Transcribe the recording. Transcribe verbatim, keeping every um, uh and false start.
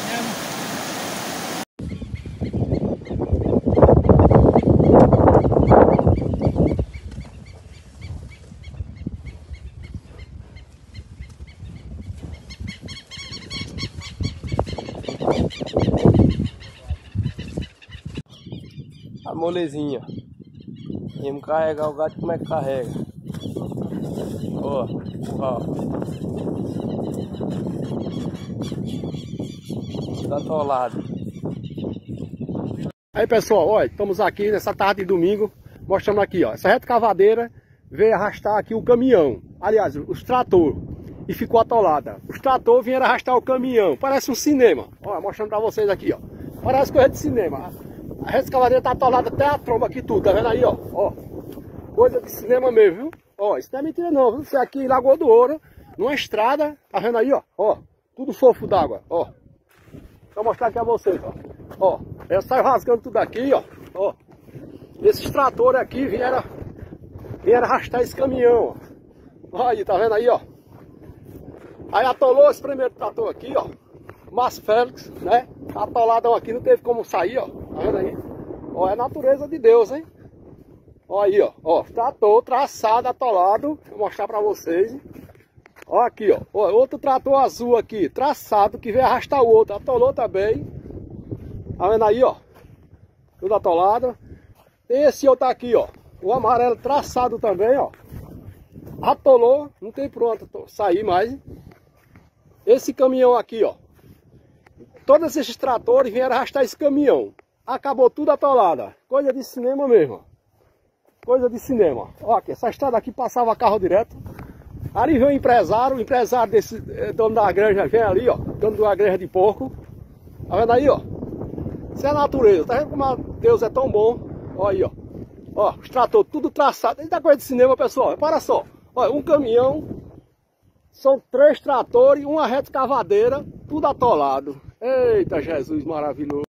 mesmo. A molezinha. Vamos carregar o gato, como é que carrega? Ó, ó. Tá atolado. Aí pessoal, olha, estamos aqui nessa tarde de domingo, mostrando aqui, ó, essa reta cavadeira veio arrastar aqui o caminhão, aliás, os trator, e ficou atolada. Os trator vieram arrastar o caminhão, parece um cinema, ó, mostrando pra vocês aqui, ó, parece coisa de cinema. A reta cavadeira tá atolada até a tromba aqui tudo, tá vendo aí, ó, ó, coisa de cinema mesmo, viu? Ó, isso não é mentira não, viu? Isso é aqui em Lagoa do Ouro, numa estrada, tá vendo aí, ó, ó, tudo fofo d'água, ó. Vou mostrar aqui a vocês, ó. Ó, eu saio rasgando tudo aqui, ó. Ó. Esses tratores aqui vieram, vieram arrastar esse caminhão, ó. Olha aí, tá vendo aí, ó. Aí atolou esse primeiro trator aqui, ó. Márcio Félix, né? Atoladão aqui, não teve como sair, ó. Tá vendo aí? Ó, é a natureza de Deus, hein? Ó aí, ó. Ó, trator traçado, atolado. Vou mostrar pra vocês, hein? Ó aqui, ó. Ó, outro trator azul aqui, traçado, que veio arrastar o outro. Atolou também. Tá vendo aí, ó? Tudo atolado. Tem esse outro aqui, ó. O amarelo traçado também, ó. Atolou, não tem pronto sair mais. Esse caminhão aqui, ó. Todos esses tratores vieram arrastar esse caminhão. Acabou tudo atolado, ó. Coisa de cinema mesmo, ó. Coisa de cinema. Ó, aqui, essa estrada aqui passava carro direto. Ali vem o empresário, o empresário desse dono da granja vem ali, ó. Dono da granja de porco. Tá vendo aí, ó? Isso é a natureza. Tá vendo como Deus é tão bom? Ó aí, ó. Ó, os tratores tudo traçado. Isso é coisa de cinema, pessoal. Para só. Olha, um caminhão. São três tratores, uma reta cavadeira, tudo atolado. Eita, Jesus maravilhoso.